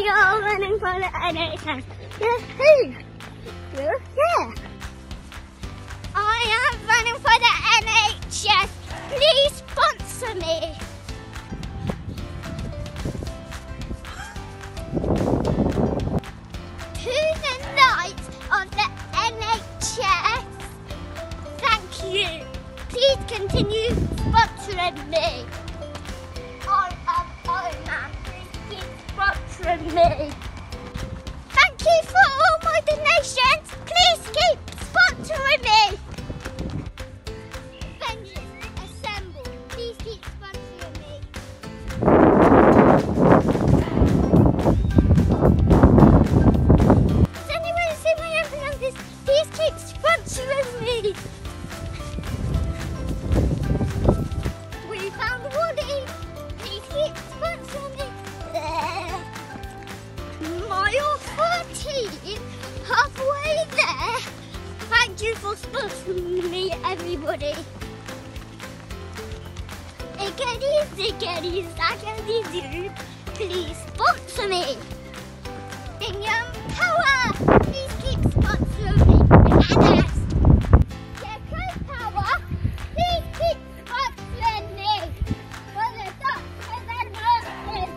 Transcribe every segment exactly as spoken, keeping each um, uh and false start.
you're running for the N H S. Yahoo! Yeah. I am running for the N H S. Please sponsor me. To the Knights of the N H S. Thank you. Please continue sponsoring me. I am Iron Man. Please keep sponsoring me. Thank you for all my donations. Please keep sponsoring me. Vengeance Assemble. Please keep sponsoring me. Does anyone see my influences? Please keep sponsoring me. We found Ollie. Please keep sponsoring me. There. Mile thirteen. Halfway there. Thank you for sponsoring me, everybody. Iggity, ziggity, zaggity, zoo. Please sponsor me. Bingham Power. Please keep sponsoring me. Bananas. Gecko Power. Please keep sponsoring me. For the doctors and nurses.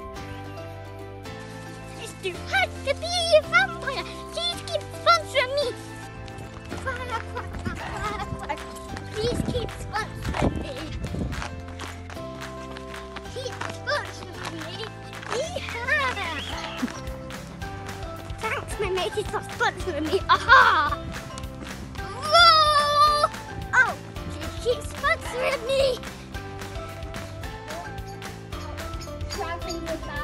It's too hard to be a vampire. Please keep sponsoring me. Please keep sponsoring me. Keep sponsoring me. Yeehaw! Thanks, my matey, for sponsoring me. Aha! Whoa! Oh, please keep sponsoring me. Traveling with my